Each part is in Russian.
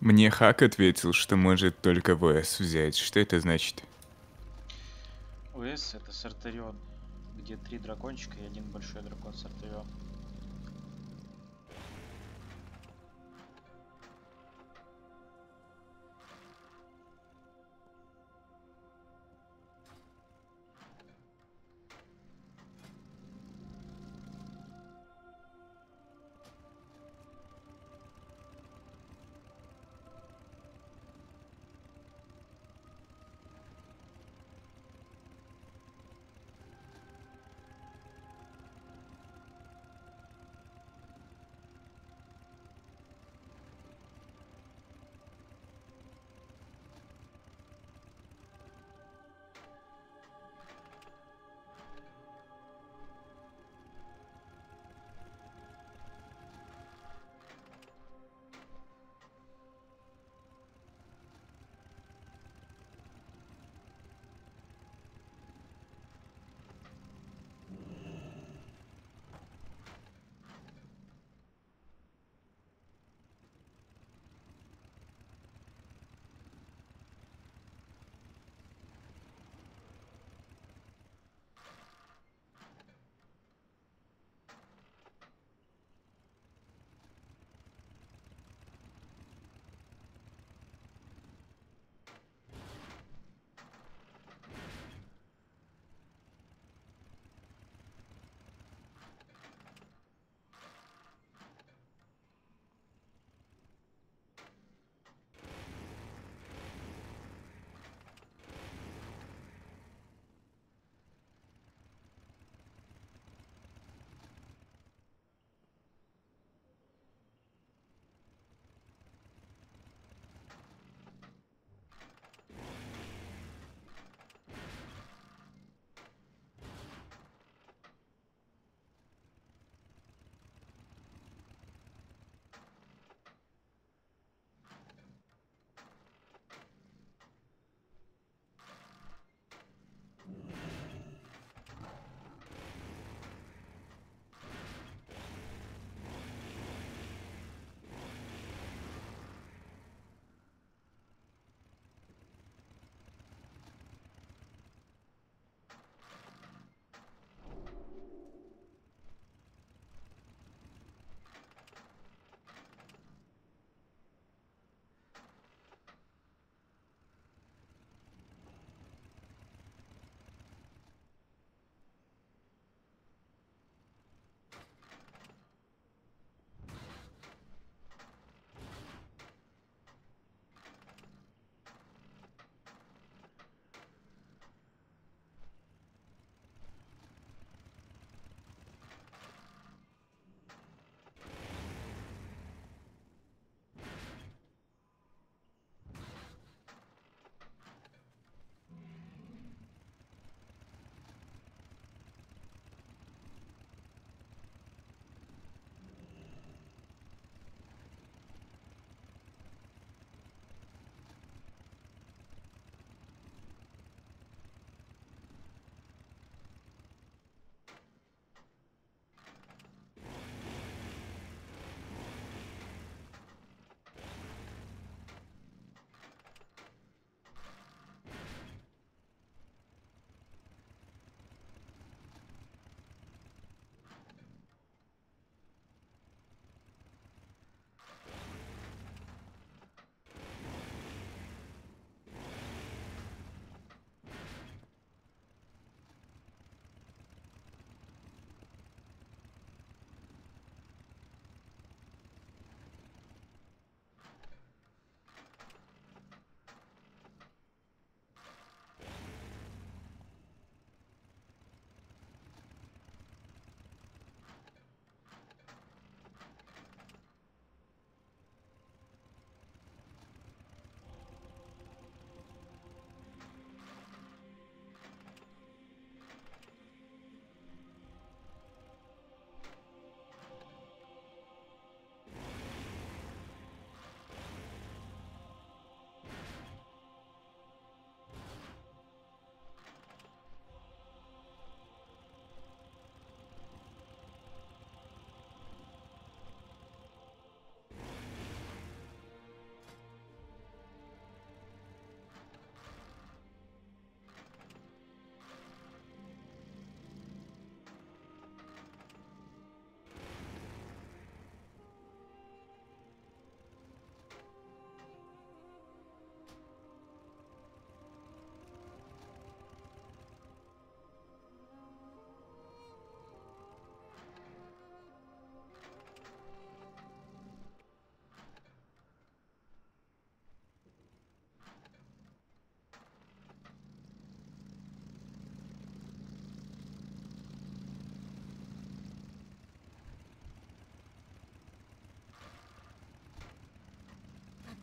Мне Хак ответил, что может только ВС взять. Что это значит? ОС это Сартарион, где три дракончика и один большой дракон Сартарион.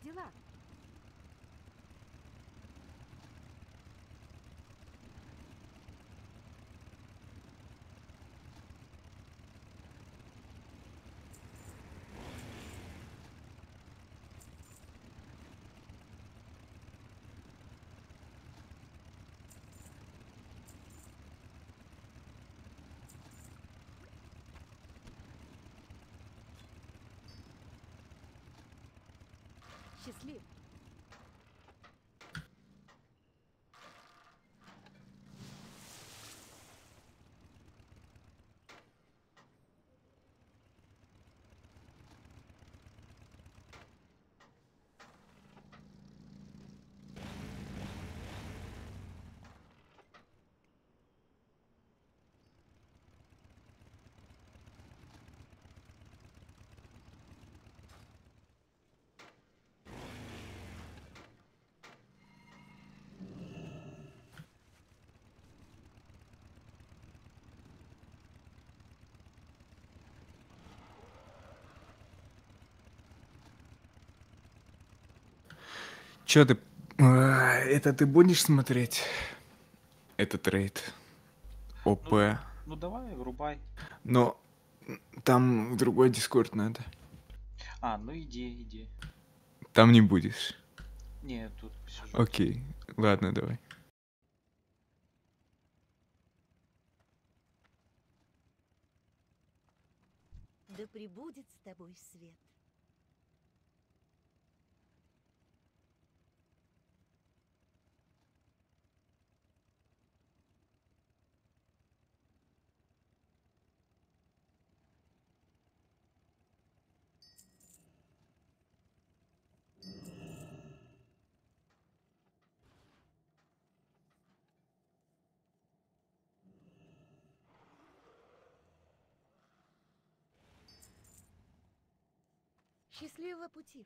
дела? Счастлив. Чё ты... это ты будешь смотреть? Этот рейд? ОП. Ну давай, врубай. Но там в другой дискорд надо. А, ну иди. Там не будешь. Не, тут посижу. Окей. Ладно, давай. Да пребудет с тобой свет. Счастливого пути.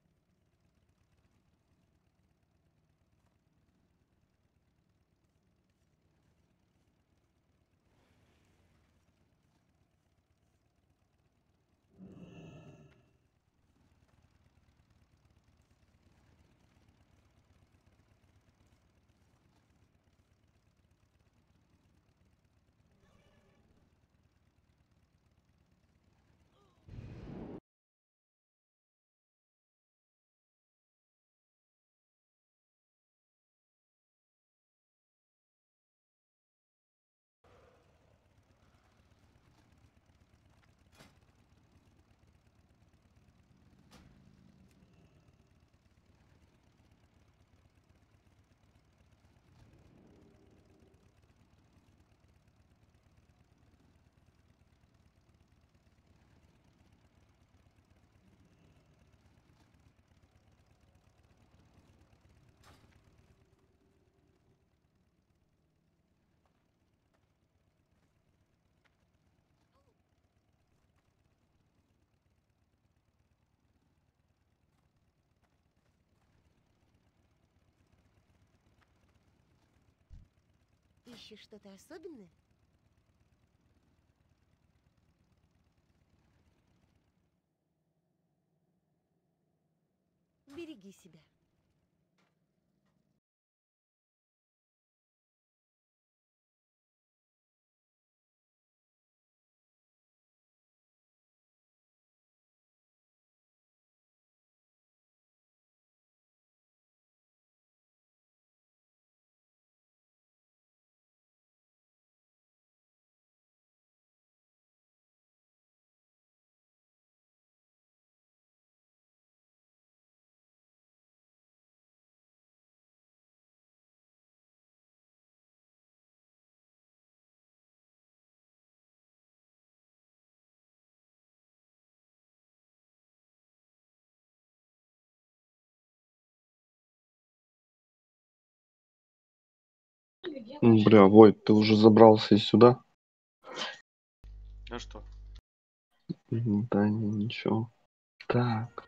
Ищешь что-то особенное? Береги себя. Бля, Войт, ты уже забрался и сюда? А что? Да ничего. Так.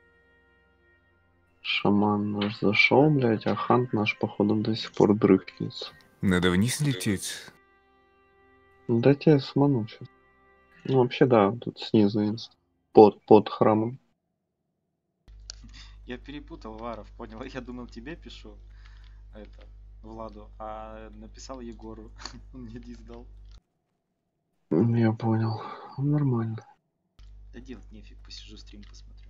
Шаман наш зашел, блядь, а хант наш, походу, до сих пор дрыхнется. Надо вниз лететь. Да тебе сману сейчас. Ну, вообще, да, тут снизу инст. Под храмом. Я перепутал Варов, понял? Я думал, тебе пишу, это, Владу, а написал Егору. Он мне дис дал. Я понял. Нормально. Да делать нефиг, посижу, стрим посмотрю.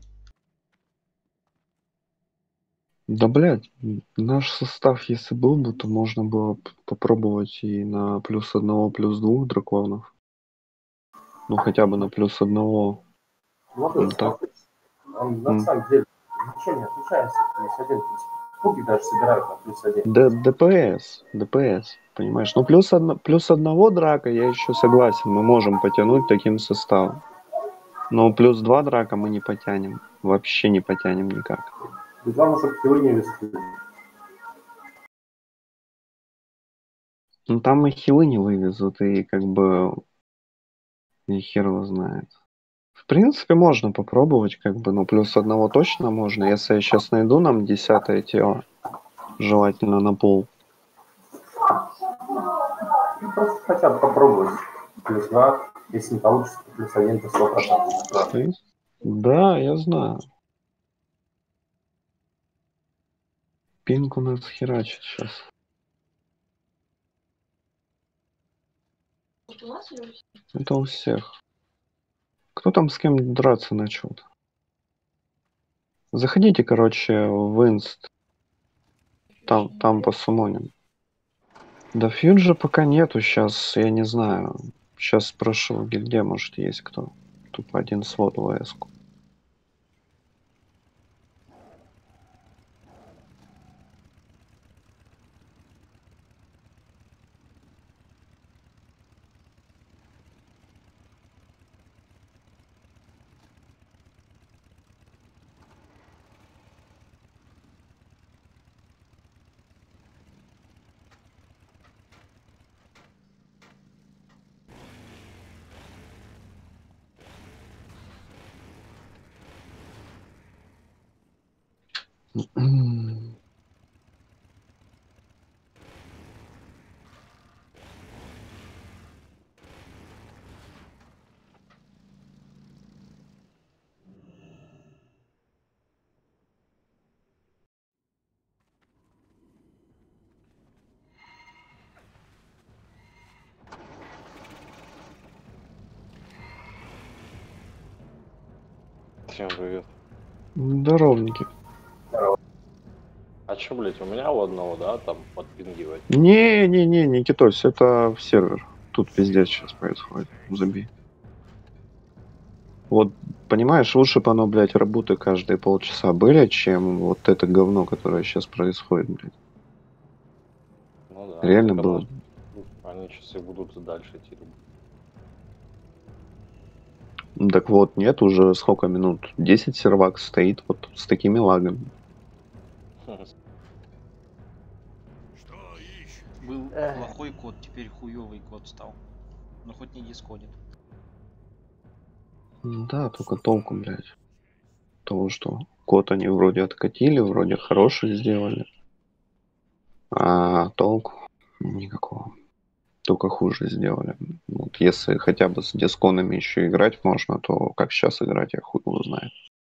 Да, блядь, наш состав, если был бы, то можно было попробовать и на плюс одного, плюс двух драконов. Ну, хотя бы на плюс одного. Молодой, Ну, так. он на самом деле ничем не отличается от плюс один. Пуги даже собирают на плюс один. ДПС, понимаешь? Ну, плюс одного драка я еще согласен, мы можем потянуть таким составом. Но плюс два драка мы не потянем. Вообще не потянем никак. Ведь вам уже пилы не вести. Ну, там и хилы не вывезут, и как бы и хер его знает. В принципе, можно попробовать, как бы, ну, плюс одного точно можно. Если я сейчас найду нам 10-е тело, желательно на пол. Ну, просто хотя бы попробовать. Плюс два, если не получится, то плюс один, то 100%. Стоит? Да, я знаю. Пинг у нас херачит сейчас. Это у всех. Кто там с кем драться начал? Заходите, короче, в инст. Там по сумоням. Да фьюджа пока нету сейчас, я не знаю. Сейчас спрошу в гильдии, может есть кто. Тупо один свод в АЭС-ку. Всем привет. Здоровненький. А чё, блядь, у меня у одного, да, там подпингивать? Не, Никитос, это в сервер. Тут пиздец сейчас происходит. Забей. Вот, понимаешь, лучше бы оно, блядь, работы каждые полчаса были, чем вот это говно, которое сейчас происходит, блядь. Ну да. Реально так было. Они сейчас и будут и дальше идти. Так вот, нет, уже сколько минут? 10 сервак стоит вот с такими лагами. Был плохой код, теперь хуёвый код стал. Но хоть не дискодит. Да, только толку, блядь. Того, что код они вроде откатили, вроде хороший сделали. А толку никакого. Только хуже сделали. Вот если хотя бы с дисконами еще играть можно, то как сейчас играть, я хуй его знает.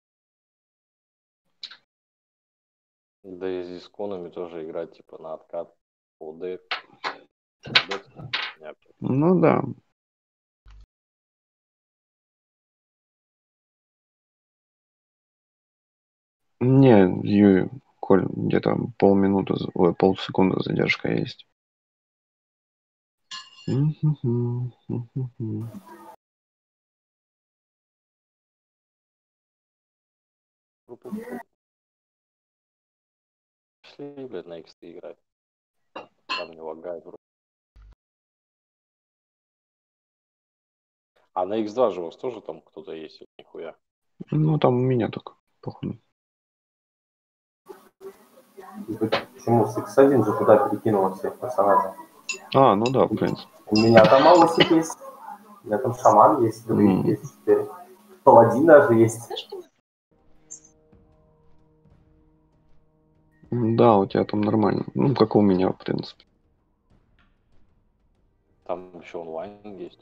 Да и с дисконами тоже играть, типа, на откат. ОД. Ну да. Не, Юй, Коль, где-то полминуты, ой, полсекунды задержка есть. Пошли, блядь, на X играть. Там не лагает вроде. А на X2 же у вас тоже там кто-то есть или нихуя? Ну, там у меня только, походу. Почему с X1 же туда перекинуло всех персонажей? А, ну да, в принципе. У меня там Малосик есть. У меня там шаман есть, друид есть теперь. Паладин даже есть. Да, у тебя там нормально. Ну, как у меня, в принципе. Там еще онлайн есть.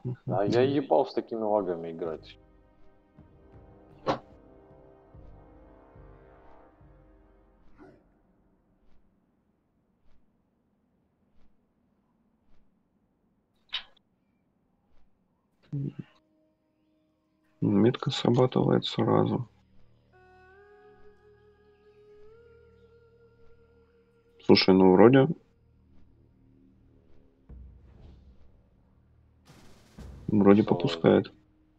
А я ебал с такими лагами играть. Метка срабатывает сразу. Слушай, ну вроде Что? попускает.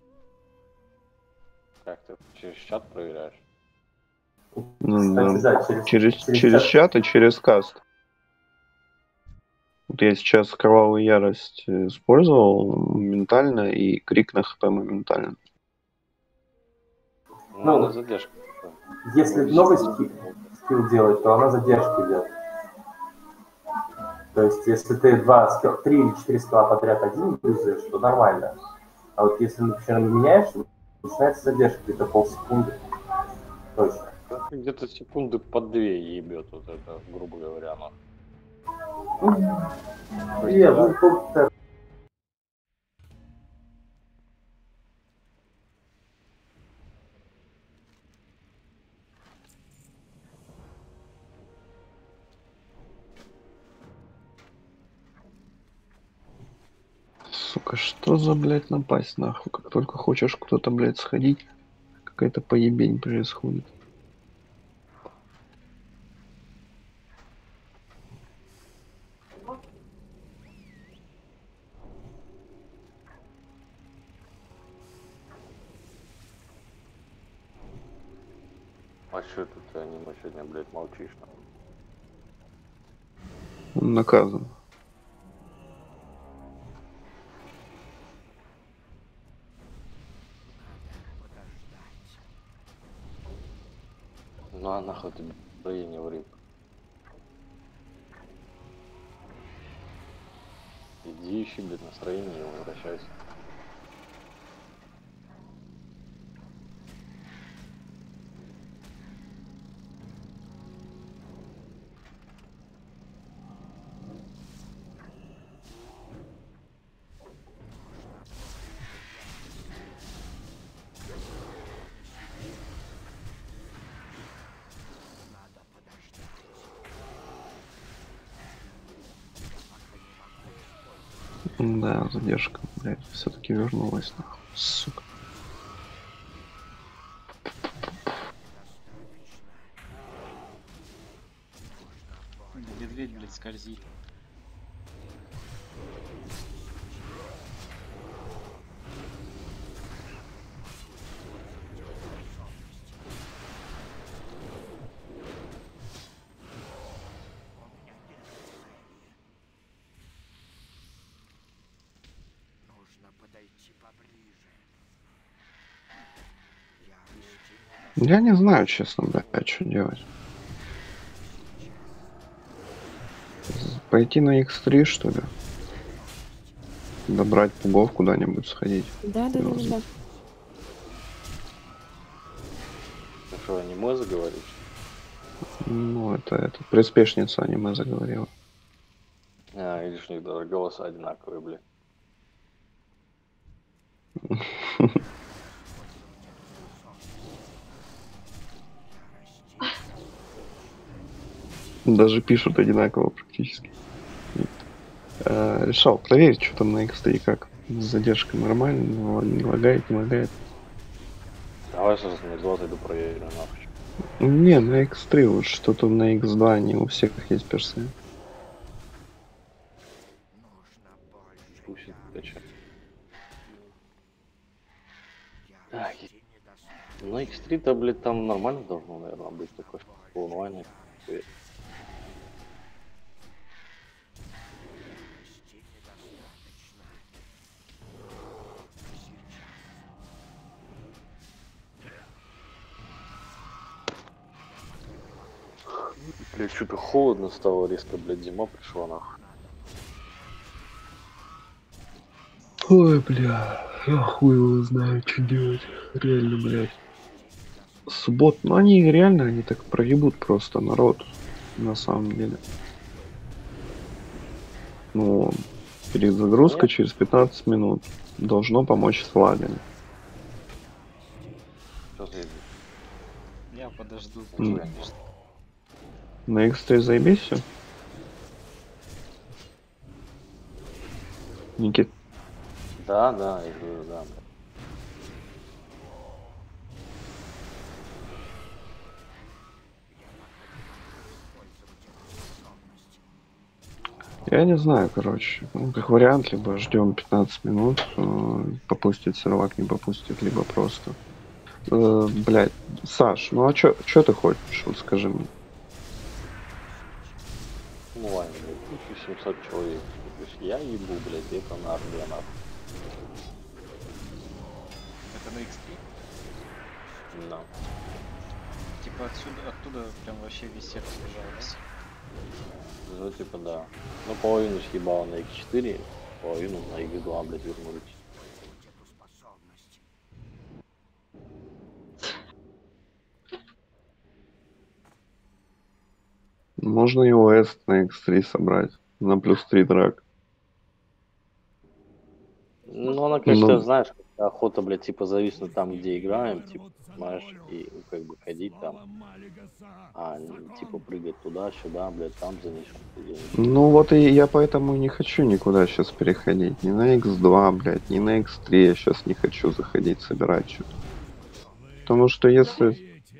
Как ты через чат проверяешь? Ну, Кстати, да. да, Через чат и через каст. Вот я сейчас кровавую ярость использовал моментально и крик на хп моментально. Ну, она задержка. Если новый скилл делать, то она задержка идет. То есть, если ты 3 или 4 скилла подряд один юзаешь, то нормально. А вот если, например, меняешь, начинается задержка где-то полсекунды. Точно. Где-то секунды по 2 ебет вот это, грубо говоря, она. Нет, ну тут Сука, что за, блядь, напасть нахуй? Как только хочешь кто-то, блядь, сходить, какая-то поебень происходит. А что тут аниме сегодня, блядь, молчишь? Он наказан. Ну а нахуй ты настроение врыв. Иди ищи, блядь, настроение и возвращайся. Да, задержка, блядь, все-таки вернулась, нахуй, сука. Медведь, блядь, скользит. Я не знаю, честно, блядь, что делать. Пойти на X3, что ли? Добрать пугов куда-нибудь сходить. Да. Ты что, аниме заговоришь? Ну, это приспешница аниме заговорила. А, видишь, у них даже голоса одинаковые, блядь. Даже пишут одинаково практически. Решал, проверить, что там на X3, как с задержкой нормально, не лагает, не лагает. Давай сейчас на X2 зайду проверю, нахуй. Не, на X3 вот что-то на X2 не у всех есть персы. Пусть качать. Так, на X3-то, блядь, там нормально должно, наверное, быть такое, что онлайн. Блядь, что-то холодно стало резко, блядь, зима пришла, нахуй. Ой, бля, я хуй его знаю, что делать. Реально, блядь. Суббот, ну они реально, они так проебут просто народ, на самом деле. Ну, Перезагрузка через 15 минут. Должно помочь с лагами. Что за язык? Я подожду. М. конечно. На X3 заебись все? Никит, Да, да, я говорю, да. я не знаю, короче. Ну, как вариант, либо ждем 15 минут, попустит сервак, не попустит, либо просто. Блять, Саш, ну а чё ты хочешь, вот скажи мне. Ну ладно, блядь, 1700 человек. То есть я ебу, блядь, это на армянах. Это на X3? Да. Типа оттуда прям вообще весь сервис сбежался. Ну типа да. Ну половину съебало на X4, половину на X2, блядь, вернулись. Можно и ОС на X3 собрать. На плюс 3 драк. Ну она, конечно, Ну, знаешь, как охота, блядь, типа зависнуть там, где играем, типа, знаешь, и ну, как бы ходить там, а типа прыгать туда-сюда, блядь, там занесем. ну вот и я поэтому и не хочу никуда сейчас переходить. Ни на X2, блядь, ни на X3 я сейчас не хочу заходить, собирать что-то. Потому что если...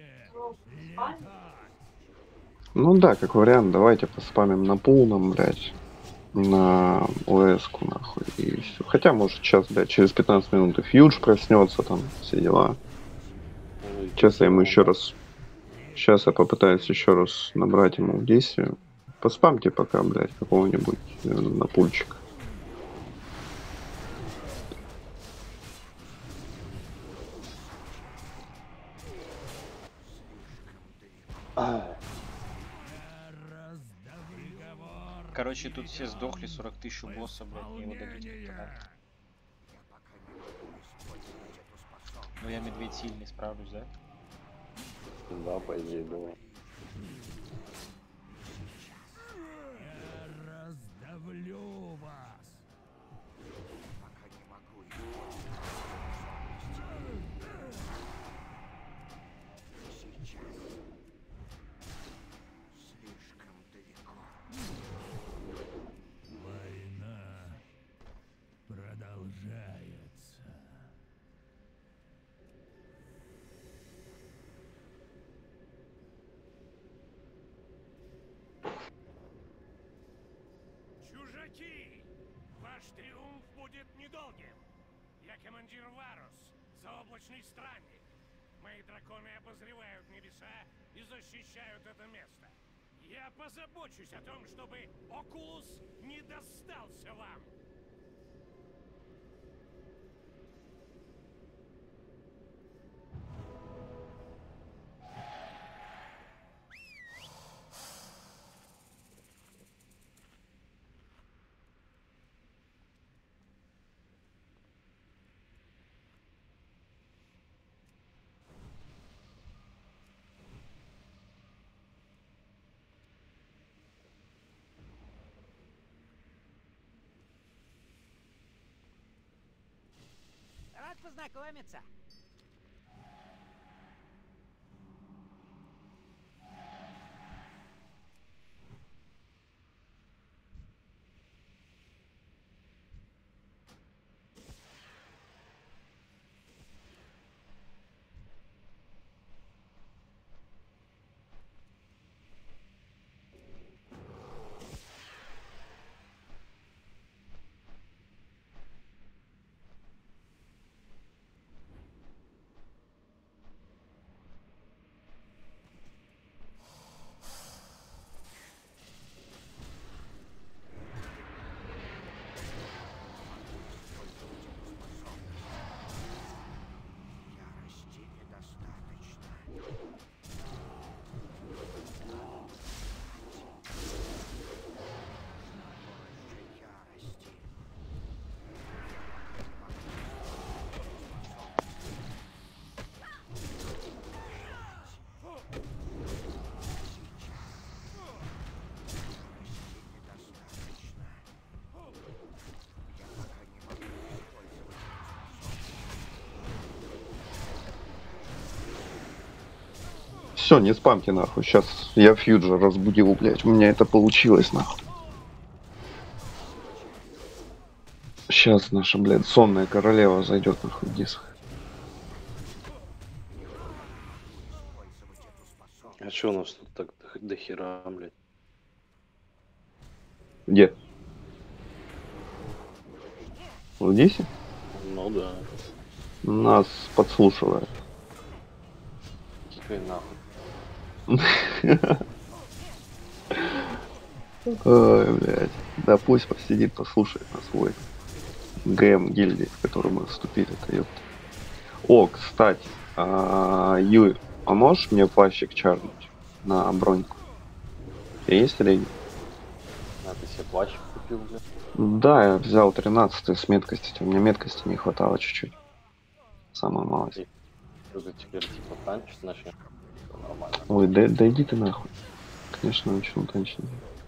Ну да, как вариант, давайте поспамим на полном, блядь, на ОС-ку, нахуй, и все. Хотя, может, сейчас, блядь, через 15 минут и Фьюдж проснется, там, все дела. Сейчас я ему еще раз... Сейчас я попытаюсь еще раз набрать ему в действие. Поспамьте пока, блядь, какого-нибудь напульчика. Короче, тут все сдохли, 40 тысяч у босса, блядь, не его добить как-то надо. Ну я медведь сильный, справлюсь, да? Да, по идее, было. Раздавлю вас. Война продолжается. Чужаки! Ваш триумф будет недолгим. Я командир Варус, заоблачный странник. Мои драконы обозревают небеса и защищают это место. Я позабочусь о том, чтобы Окулус не достался вам. Рад познакомиться. Все, не спамьте нахуй. Сейчас я Фьюджа разбудил, блядь. У меня это получилось, нахуй. Сейчас наша, блядь, сонная королева зайдет нахуй в диск. А что у нас тут так до хера, блядь? Где? В дисе? Ну да. Нас подслушивает. Теперь нахуй. Ой, блядь. Да пусть посидит, послушает на свой ГМ гильдии, в которую мы вступили-то, ёпта. О, кстати, Юй, а можешь мне плащик чарнуть на броньку? У тебя есть рейд? А ты себе плащ купил, блядь? Да, я взял 13 с меткостью. Мне меткости не хватало чуть-чуть. Самая малость. Что-то теперь типа танчить начнешь? Нормально. Ой, да иди ты нахуй. Конечно, начну танчить.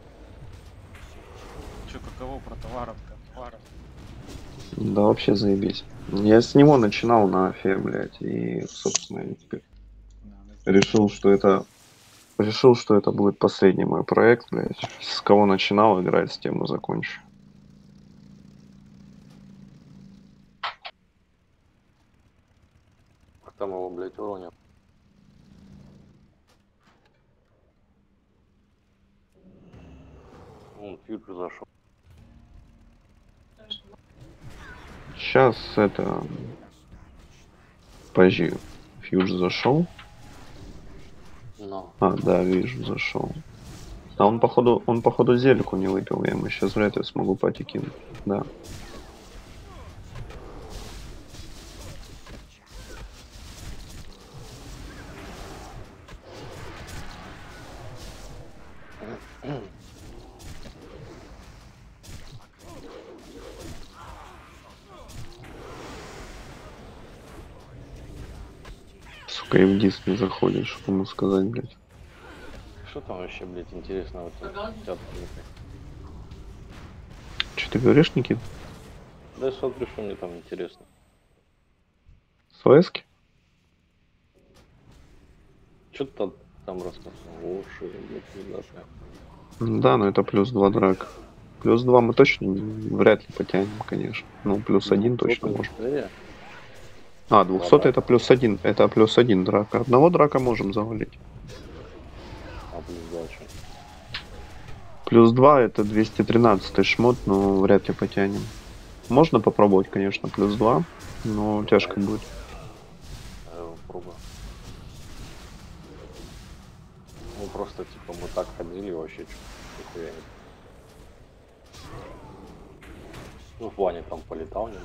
Че, каково про товаров-то? Товаров. Да вообще заебись. Я с него начинал на Афе, блядь, и, собственно, я теперь решил, что это будет последний мой проект, блядь. С кого начинал играть, с тем и закончу. Как там его, блядь, уронил? Он фьюджер зашел. Сейчас это... Позже Фьюж зашел. Но. А, да, вижу, зашел. А он походу зельку не выпил, я ему сейчас вряд ли смогу пати кинуть. Да. Сука, и в диск не заходишь, что ему сказать, блядь. Что там вообще, блядь, интересно в этом чатке? Что ты говоришь, Никит? Да я смотрю, что мне там интересно. СВСки? Что-то там рассказывал. О, шо, блядь, ребята. Да, но это +2 драка. +2 мы точно вряд ли потянем, конечно. Ну, +1 точно можем. А, 200 это +1. Это +1 драка. Одного драка можем завалить. А +2 что? +2 это 213 шмот, но вряд ли потянем. Можно попробовать, конечно, +2, но тяжко будет. Пробую. Ну просто типа мы так ходили вообще что-то нихуя не. Ну в плане там полетал не.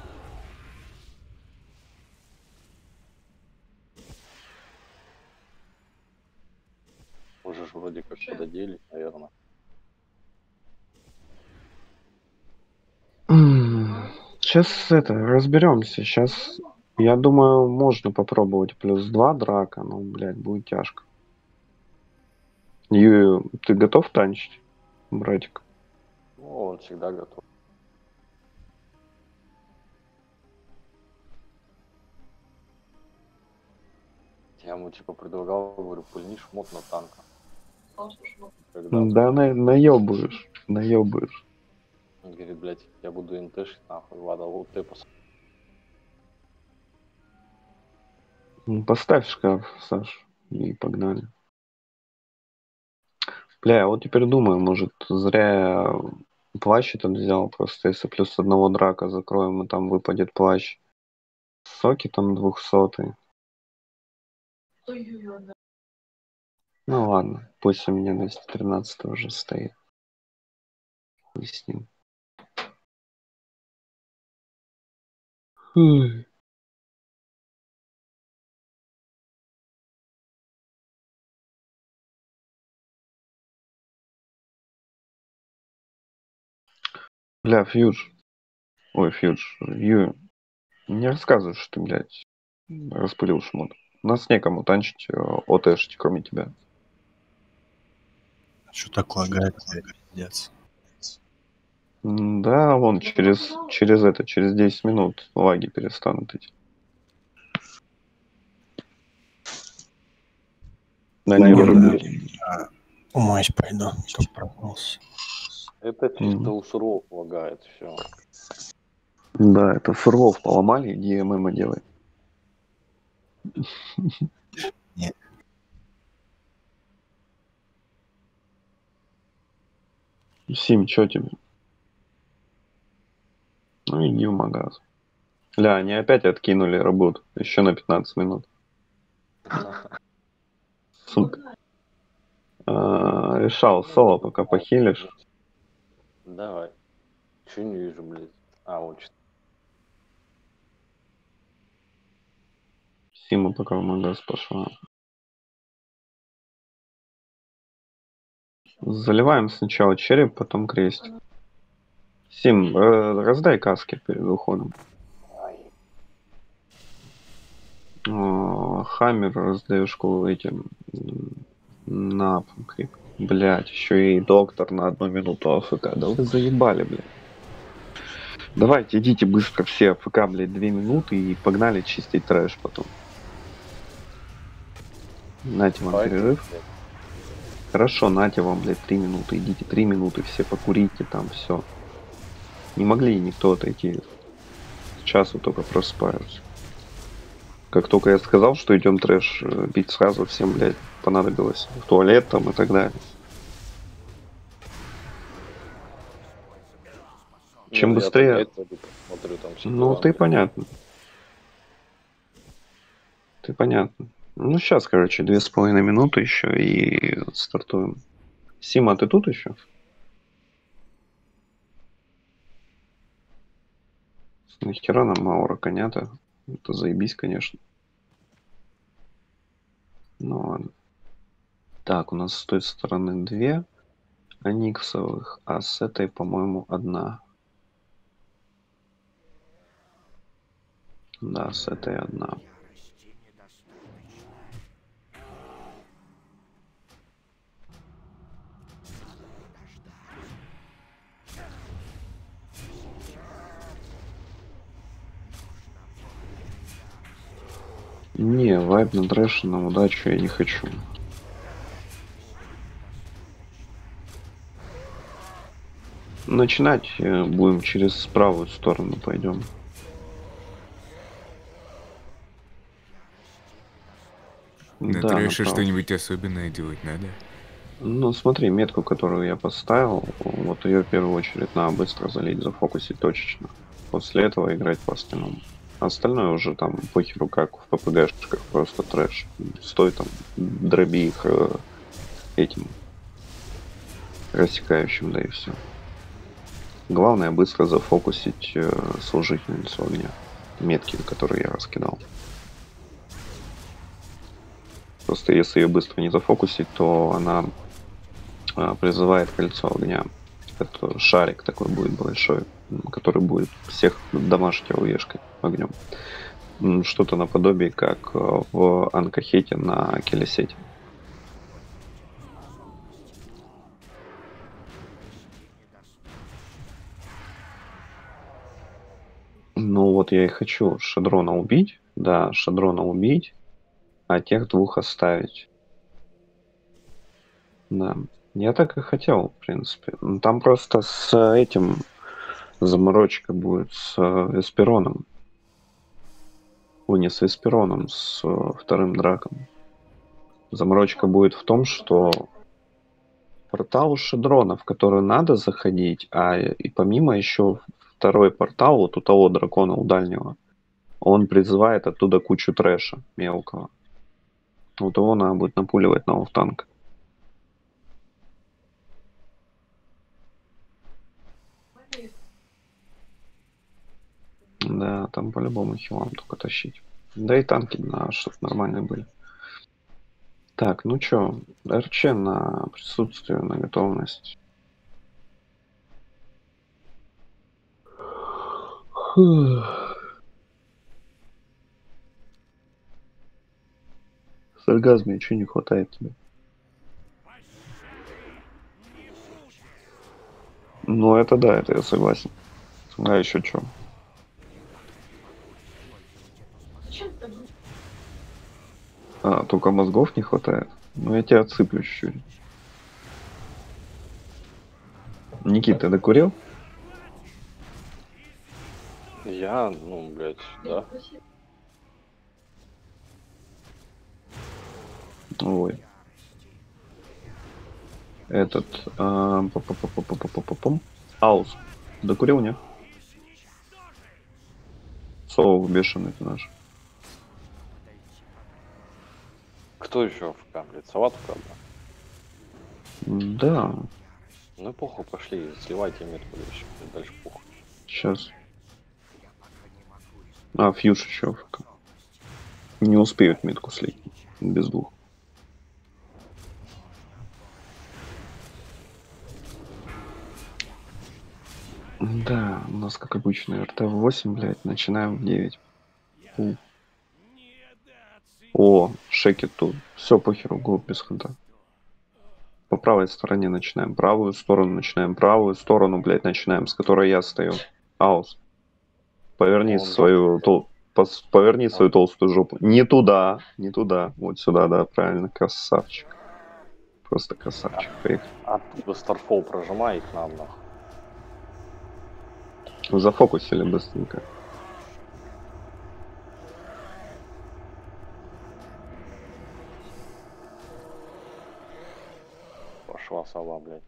Уже ж вроде как пододели, наверное. Сейчас это разберемся. Сейчас, я думаю, можно попробовать +2 драка, но, блядь, будет тяжко. Юю, ты готов танчить, братик? Ну, он всегда готов. Я ему типа предлагал, говорю, пульни шмот на танка. Когда Да, наебываешь. он говорит, блядь, я буду НТшить нахуй, ладно, вот ты Поставь шкаф, Саш, и погнали. Бля, я вот теперь думаю, может, зря я плащ этот взял, просто если +1 драка закроем, и там выпадет плащ. Соки там 200. Ну ладно, пусть у меня 213 уже стоит. Хуй с ним. Ой. Бля, Фьюдж. Ой, Фьюдж. Ю. Не рассказывай, что ты, блядь, распылил шмот. У нас некому танчить ОТшить, кроме тебя. Что так лагает, пиздец. Да, вон, через 10 минут лаги перестанут идти. Да не, Снайпер. Умоюсь пойду, только проснулся. Это чисто у суров лагает, все. Да, это фурлов поломали, иди ММ делай. Нет. Сим, чё тебе? Ну иди в магаз. Ля, они опять откинули работу. Еще на 15 минут. Сука. Решал соло, пока похилишь. Давай. Че не вижу, блядь. А, вот что. Сима пока в магаз пошла. Заливаем сначала череп, потом крестик. Сим, раздай каски перед уходом. Хаммер раздаешь этим на крип. Блять, еще и доктор на 1 минуту АФК. Да вы заебали, блядь. Давайте, идите быстро все АФК, блядь, 2 минуты и погнали чистить трэш потом. Нате вам перерыв. Хорошо, нате вам, блядь, 3 минуты. Идите 3 минуты, все покурите там, все. Не могли никто отойти. С часу только проспаются. Как только я сказал, что идем трэш бить, сразу всем, блядь, понадобилось в туалет там и так далее. Чем быстрее... Смотрю, там Ну, ты понятно. Ты понятно. Ну, сейчас, короче, 2,5 минуты еще и стартуем. Сима, ты тут еще? Нахера нам аура коня-то? Это заебись, конечно. Ну ладно. Так, у нас с той стороны 2 аниксовых, а с этой, по-моему, 1. Да, с этой 1. Не, вайп на трэше, на удачу я не хочу. Начинать будем через правую сторону, пойдем. На Да, трэше направо. что-нибудь особенное делать надо? Ну смотри, метку, которую я поставил, вот ее в первую очередь надо быстро залить, зафокусить точечно. После этого играть по остальному. Остальное уже там похеру как в ППГшках, просто трэш. Стой там, дроби их этим рассекающим, да и все. Главное быстро зафокусить служительницу огня. Метки, которые я раскидал. Просто если ее быстро не зафокусить, то она призывает кольцо огня. Это шарик такой будет большой, который будет всех дамажить АОЕшкой огнем. Что-то наподобие, как в Анкахете на Келесете. Ну вот я и хочу Шадрона убить. Да, Шадрона убить, а тех 2 оставить. Да. Я так и хотел, в принципе. Там просто с этим заморочка будет с Веспероном. Ой, не с Веспероном, с вторым драком. Заморочка будет в том, что портал Шадрона, в который надо заходить, а и помимо еще второй портал вот у того дракона, у дальнего, он призывает оттуда кучу трэша мелкого. Вот его надо будет напуливать на оффтанк. Да, там по-любому хилам только тащить. Да и танки на чтобы нормальные были. Так, ну чё, РЧ на присутствие, на готовность. С оргазмом чего не хватает тебе? Ну это да, это я согласен. А еще чё? А, только мозгов не хватает? Ну, я тебя отсыплю чуть-чуть. Никит, ты докурил? Я, ну, блядь, да. Ой. Этот... па-па-па-па-па-па-пам. Аус. Докурил, не? Соул бешеный ты наш. Кто еще в ФК, блядь? Салату, правда? Да, Ну и похуй, пошли, сливайте метку дальше похуй. сейчас. А, фьюж еще. Не успеют метку слить. Без двух. Да, у нас, как обычно, РТ в 8, блядь, начинаем в 9. О, шекет тут. Все, похеру, гоу без ханта. По правой стороне начинаем правую сторону, начинаем правую сторону, блядь, начинаем, с которой я стою. Аус. Поверни свою, поверни свою толстую жопу. Не туда, не туда. Вот сюда, да, правильно, красавчик. Просто красавчик. Поехали. Оттуда Старфол прожимай к нам, нахуй. Зафокусили быстренько. Пошла сова, блядь.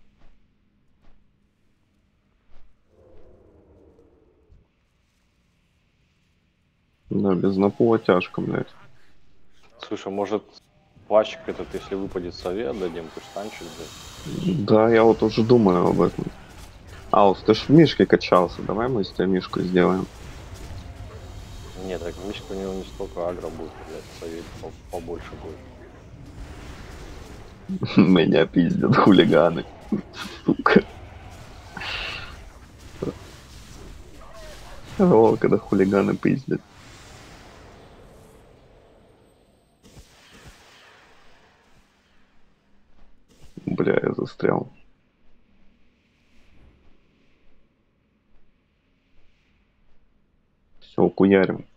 Да, без напула тяжко, блядь. Слушай, может, плащик этот, если выпадет сове, отдадим кустанчик, блядь? Да, я вот уже думаю об этом. Аус, ты ж в Мишке качался, давай мы с тебя Мишку сделаем. Нет, так Мишка у него не столько агро будет, блядь, совет побольше будет. Меня пиздят хулиганы. Сука. О, когда хулиганы пиздят. Бля, я застрял. Все, куярим.